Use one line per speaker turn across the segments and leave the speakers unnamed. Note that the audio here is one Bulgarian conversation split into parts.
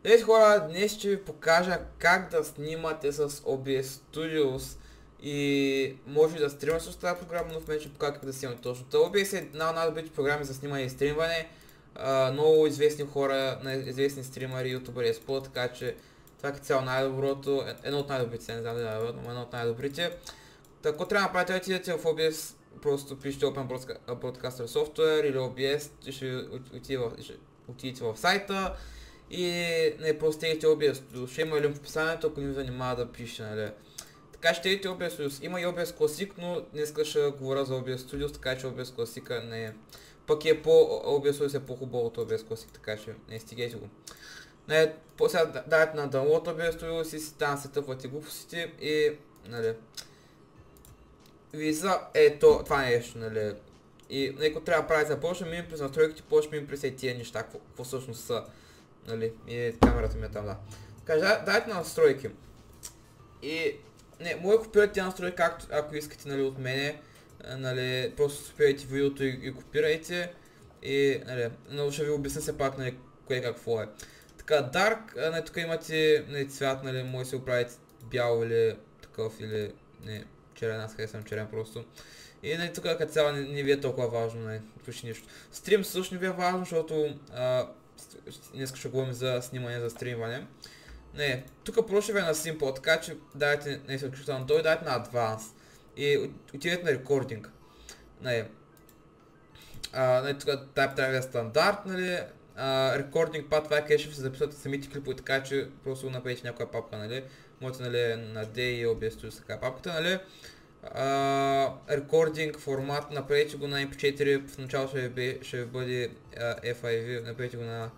Здравейте хора, днес ще ви покажа как да снимате с OBS Studios и може да стримате с тази програма, но в мен ще покажа как да снимате точно. OBS е една от най-добрите програми за снимане и стримване. Много известни хора, известни стримери, ютубъри използват, така че това е цяло най-доброто, едно от най-добрите, не знам дали е но едно от най-добрите. Ако трябва да направите, отидете в OBS, просто пишете Open Broadcaster Software или OBS, ще отидете в сайта. И не просто теглите OBS Studios. Ще има линк в описанието, ако не ви занимава да пише, нали. Така ще теглите OBS Studios. Има и OBS Classic, но днес ще говоря за OBS Studios, така че OBS Classic не е. Пък е OBS Studios е по-хубаво от OBS Classic, така че не стигайте го. Не, после дадете на download OBS Studios и си там се тъпвате глупостите и, нали. Виза това нещо, нали. И ако трябва да прави започнем минем през настройките, почнем минем през тия неща, какво всъщност са. Нали, и камерата ми е там, да. Така, дайте на настройки. И, не, може да копирате тези настройки, както, ако искате, нали, от мене. Нали, просто спирайте видеото и копирайте. И, нали, но ще ви обясня се пак, нали, кое какво е. Така, Dark, нали, тук имате, нали, цвят, нали, може да си го правите бял или такъв, или, не, черен, аз харесвам черен просто. И, нали, тук като цяло не ви е толкова важно, нали, почти нищо. Стрим също не ви е важно, защото, днес ще говорим за снимане, за стримване. Не, тук просто ви е на Simple, така че дайте, не се отключвам на той, дайте на Advanced. И отидете на Recording. Нали, тук тайп трябва да е стандарт, нали. Recording пад, това е къде ще се записвате самите клипове, така че просто направите някоя папка, нали. Можете, нали, на D и OBS Studio така папката, нали. Recording формат, направете го на MP4, в начало ще ви бъде FIV, направете го на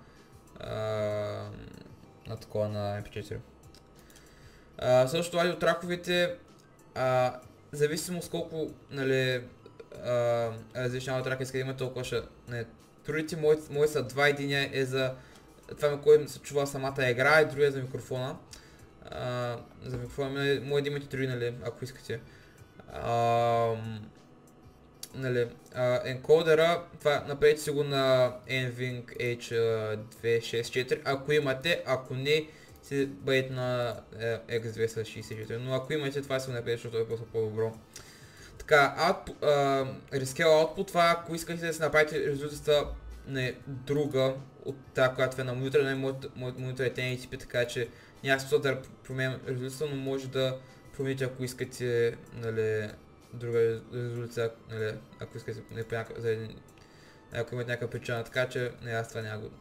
такова на MP4. Също аудиотраковете, зависимо с колко, нали, различни аудиотрака иска да има, толкова ще, не, другите мои са 2 единия е за това, на което се чува самата игра и другия за микрофона. За микрофона, може да имате други, нали, ако искате. Нали, енкодера, това направете си го на NVINC H264, ако имате, ако не, си бъдете на X264, но ако имате, това си го направете, защото е просто по-добро. Така, Rescale Output, това ако искате да си направите резултата на друга от тази, която е на монитора, нали, моят монитор е TNTP, така че няма смисъл да променям резултата, но може да промените, ако искате, нали, друга резолюция, нали, ако искате, ако имате някаква причина, така че не, аз това няма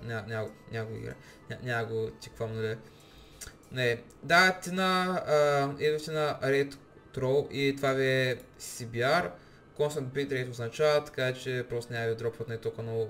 го тиквам, нали. Не, давате на, идвате на Retro и това ви е CBR, Constant Bitrate означава, така че просто няма ви дропват не толкова много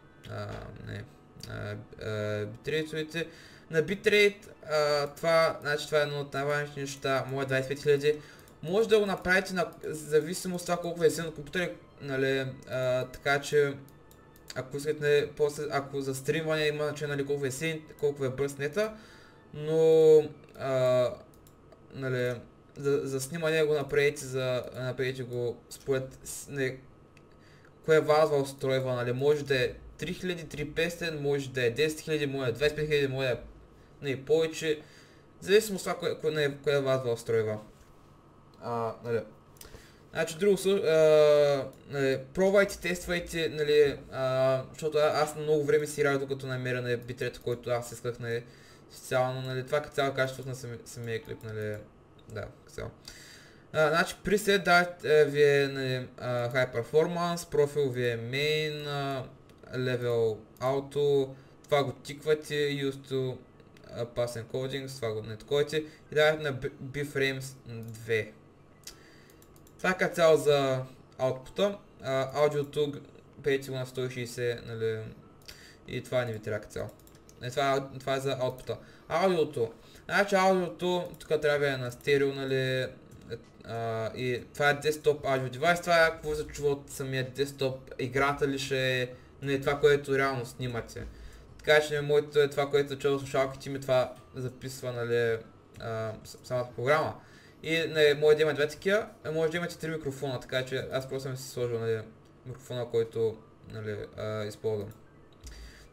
битрейтовете. На битрейт, това е едно от най-важните неща, моят 25 000. Може да го направите на зависимост от това колко е силен компютър, нали, така че ако искате, нали, после, ако за стримване има значение, нали, колко е силен, колко е бърз нета, но нали, за снимане го направете го според, нали, кое вазва устройва, нали, може да е 3000, 3500, може да е 10 000, може да е 25 000, може да е, нали, повече, зависимо от това кое вазва устройва. Нали. Значи друго, нали, пробвайте, тествайте, нали, защото аз много време си играх, докато намеря на битрета, който аз исках, нали, специално, нали, това като цяло качеството на самия клип, нали, да, като цяло. Значи preset ви е, нали, High Performance, профил ви е Main, Level Auto, това го тиквате, Used to Pass Encodings, това го нетковате и давате на B-Frames 2. Това е като цяло за аутпута. Аудиото пейте го на 160, нали, и това не ви трябва като цяло. Това е за аутпута. Аудиото. Значи аудиото тук трябва да е на стерео, нали, и това е десктоп аудио девайс, това е какво се чува от самия десктоп, играта ли ще е, нали, това, което реално снимате. Така че моето е това, което чува слушалките ми, това записва, нали, самата програма. И, нали, може да има две такива, може да имате 3 микрофона, така че аз просто съм си сложил, нали, микрофона, който, нали, използвам.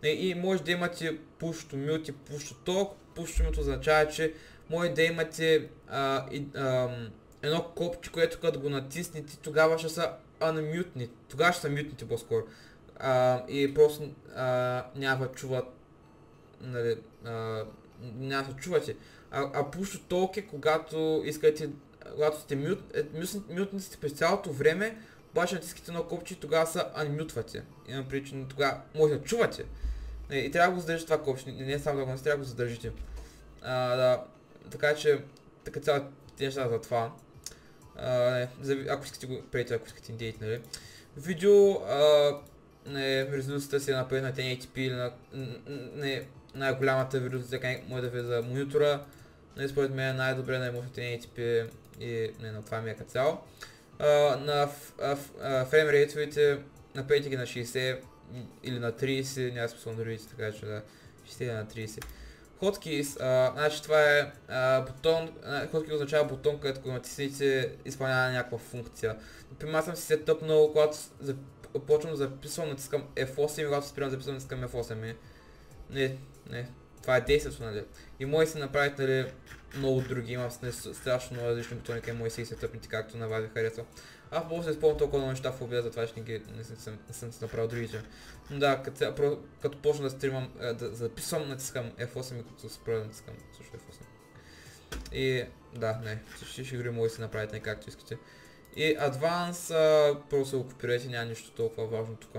И може да имате push to mute и push to talk. Push to mute означава, че може да имате едно копче, което като го натиснете, тогава ще са unmute. Тогава ще са мютните по-скоро. И просто няма да чуват, нали, няма да чувате. Push to talk е когато искате, когато сте мютни сте през цялото време, обаче натискате едно копче и тогава се unmute-вате. Имам причина, тогава може да чувате. И трябва да го задържите това копче, не само да го трябва да го задържите. Да, така че, така цяло тези неща за това. Ако искате го правите, ако искате идеите, нали. Видео, резолюцията си е напред на 1080p или на най-голямата резолюция, как може да ви за монитора. Според мен е най-добре на емоцията 1080p и на това ми е като цяло. На фреймрейтовете напред ги на 60 или на 30, няма смисъл да видите, така че да 60 или на 30. Hotkey, значи това е бутон, hotkey означава бутон, където ако натиснете изпълнява някаква функция. Например, аз съм си сетъпнал, когато почвам да записвам, натискам F8 и когато спирам да записвам, натискам F8. Не, това е действието, нали. И може да се направите, нали, много други, имам страшно много различни бутони, къде може да си сетъпните, както на вас ви харесва. Аз просто използвам толкова много неща в обида, затова ще не съм си направил другите. Но да, като почна да стримам, да записвам, натискам F8 и като спра да натискам също F8. И да, всички игри може да си направите както искате. И Advance, просто го копирайте, няма нищо толкова важно тук.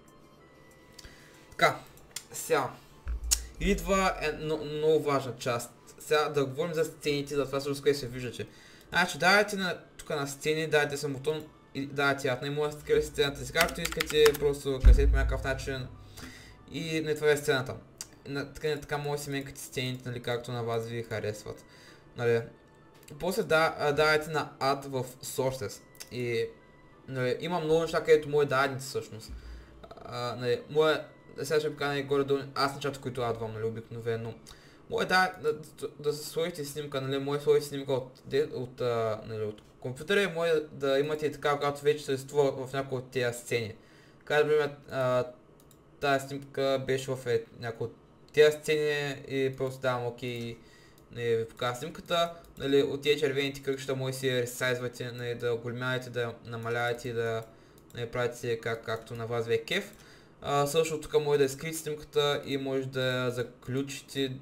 Така, сега. Идва много важна част. Сега да говорим за сцените, за това с което се виждате. Значи, давайте тук на сцени, дайте съм бутон и давайте ятна и може да кръсите сцената си както искате, просто кръсете по някакъв начин и не това е сцената. Така може да си менкате сцените, нали, както на вас ви харесват. Нали. После давайте на Add в Sources и нали, има много неща, където може да адните всъщност. Нали, сега ще ви кажа горе-долу, аз нещата, които адвам, нали, обикновено. Може да сложите снимка, нали, може да сложите снимка от компютъра и може да имате така, когато вече съществува в някои от тези сцени. Така, например, тази снимка беше в някои от тези сцени и просто давам окей и ви показвам снимката. Нали, от тези червените кръгчета може да си ресайзвате, нали, да оголемявате, да намалявате и да правите както на вас ви е кеф. Също тук може да изкрите снимката и може да заключите,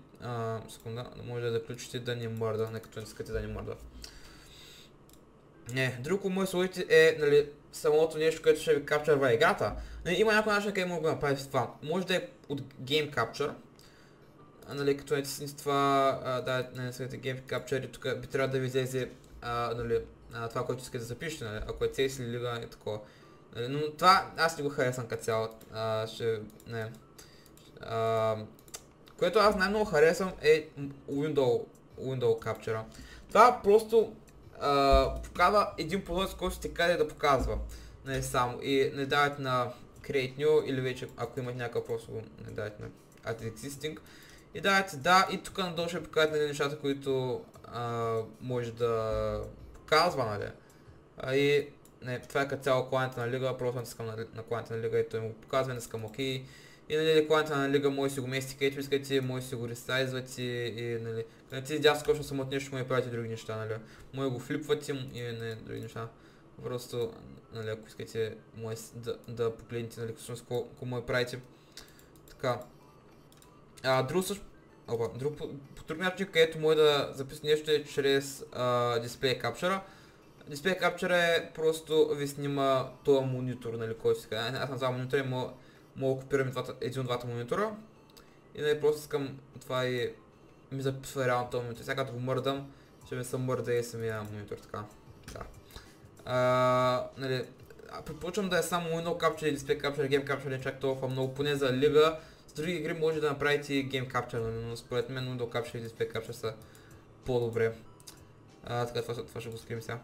да не мърда, не като не искате да не мърда. Друго може да сложите е, нали, самото нещо, което ще ви капчърва играта. Нали, има някой начин, къде може да го направите това. Може да е от Game Capture. Нали, като натисните това, не слагате Game Capture и тук би трябвало да ви излезе нали, това, което искате да запишете, нали, ако е CS или Liga и такова. Но това аз не го харесвам като цяло. Което аз най-много харесвам е Window Capture. Това просто показва един подход, който сте къде да показва. Не само. И не давайте на Create New или вече ако имате някакъв просто не давайте на Add Existing. И давайте да и тук надолу ще покажете нещата, които може да показва, нали. И това е като цяло клиента на Лига, просто натискам на клиента на Лига и той му показва, натискам ОК. И нали, клиента на Лига може да си го местите където искате, може да си го ресайзвате и нали, като натискате дясно скочно само от нещо, може да правите други неща, нали. Може да го флипвате и други неща. Просто, нали, ако искате, може да погледнете, нали, всъщност колко може да правите. Така. По друг начин, където може да записате нещо е чрез Display Capture. Display Capture е просто ви снима този монитор, нали, който си казва. Аз на това монитор и мога да копирам един от двата монитора. И нали, просто искам това и ми записва реално този монитор. Сега като го мърдам, ще ми се мърда и самия монитор, така. Да. Нали, предполучвам да е само Window Capture или Display Capture, Game Capture не чак толкова много, поне за Liga. С други игри може да направите Game Capture, но според мен Window Capture и Display Capture са по-добре. Така, това ще го скрием сега.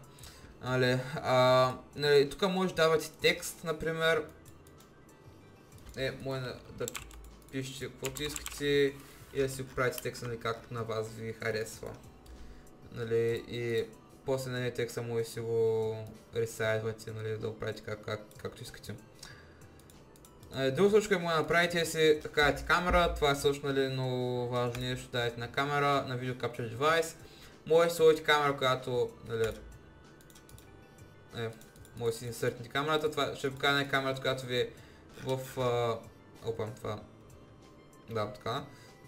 Нали, тук може да давате текст, например. Може да пишете каквото искате и да си правите текста, нали, както на вас ви харесва. Нали, и после нали, текста може да си го ресайзвате, нали, да го правите както искате. Друго случай, което му направите си такава камера, това е също нали, много важно нещо, дадете на камера, на Video Capture Device. Може да сложите камера, която нали, може да си инсъртните камерата, това ще покажа камерата, която ви е в... опа, това... Да, така.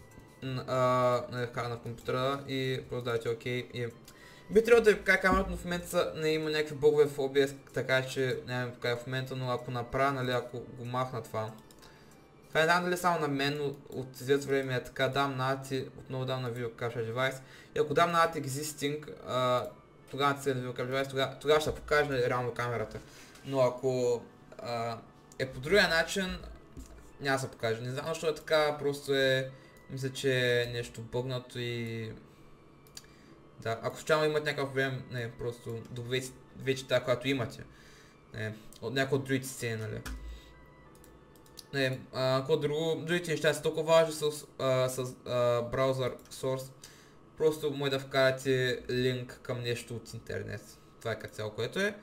На компютъра и просто дайте OK. И... Би трябвало да ви покажа камерата, но в момента не има някакви бъгове в OBS, така че няма да ви покажа в момента, но ако направя, нали, ако го махна това. Това не знам дали само на мен, но от известно време е така, дам на отново дам на Video Capture Device. И ако дам на Existing, тогава се на Video Capture Device, тогава ще покажа реално камерата. Но ако е по другия начин, няма да се покаже. Не знам защо е така, просто е... Мисля, че е нещо бъгнато и... Да, ако случайно имате някакъв време, не, просто добавете вече тази, която имате. Не, от някои от другите сцени, нали. Не, какво друго, другите неща са толкова важни с браузър source. Просто може да вкарате линк към нещо от интернет. Това е като цяло, което е.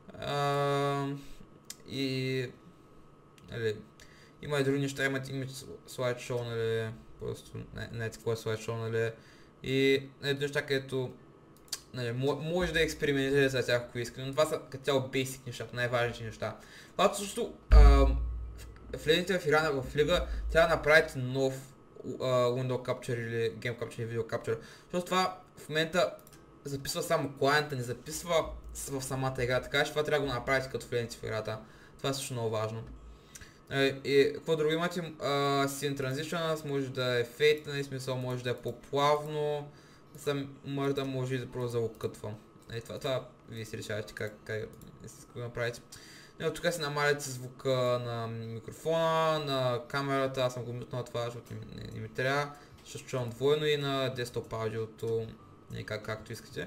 И... Нали, има и други неща, имате image slideshow, нали, просто не какво е slideshow, нали. И неща, където нали, може да експериментирате с тях, ако искате, но това са като цяло basic нещата, най-важните неща. Когато също влезете в игра в лига, трябва да направите нов Window Capture или Game Capture или Video Capture, защото това в момента записва само клиента, не записва в самата игра, така че това трябва да го направите като влезете в играта. Това е също много важно. И какво друго имате? Scene Transition, може да е фейт, нали, смисъл може да е по-плавно, може да просто да го кътвам. Това вие си решавате как го направите. Тук си намаляте звука на микрофона, на камерата, аз съм го мютнал това, защото не ми трябва. Ще чувам двойно и на десктоп аудиото, както искате.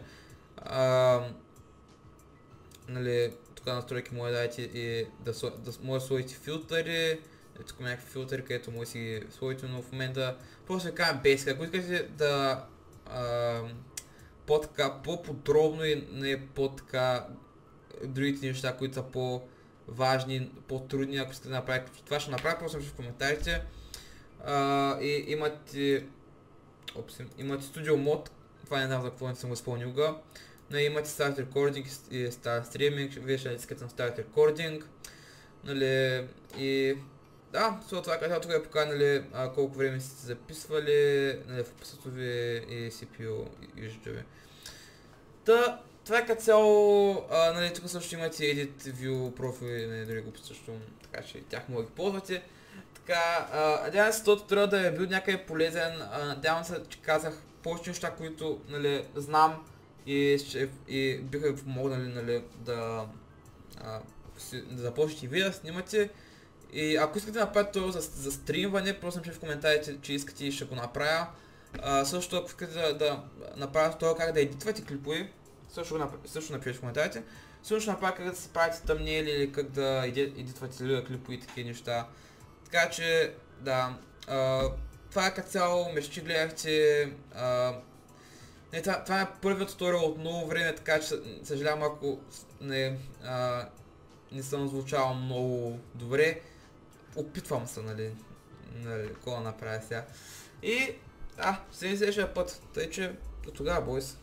Нали, тук настройки може да дадете и да може да сложите филтъри. Тук има някакви филтъри, където може да си ги сложите, но в момента просто ви кажа basic. Ако искате да по-подробно и не по-така другите неща, които са по-важни, по-трудни, ако искате да направите това, ще направя, просто в коментарите. И имате Studio Mode, това не знам за какво не съм го изпълнил га. Но имате Start Recording и Start Streaming, вие ще искате на Start Recording. Нали, и да, това казва, тук е покажа нали, колко време сте записвали, нали, в описато ви и CPU юждо ви. Това е като цяло, нали, тук също имате Edit View профили, нали, други глупости също, така че тях мога да ги ползвате. Така, надявам се този туториал да е бил някъде полезен, надявам се, че казах повече неща, които нали, знам и биха ви помогнали нали, да започнете и вие да снимате. И ако искате да направите това за стримване, просто напишете в коментарите, че искате и ще го направя. Също ако искате да направя това как да едитвате клипове, също напишете в коментарите. Също ще направя как да се правите тъмнели или как да едитвате клипове и такива неща. Така че, да, това е като цяло, че гледахте. Това е първият туториал от много време, така че съжалявам ако не съм звучал много добре. Опитвам се, нали, какво да направя сега. И, се следващия път, тъй че до тогава, бойс.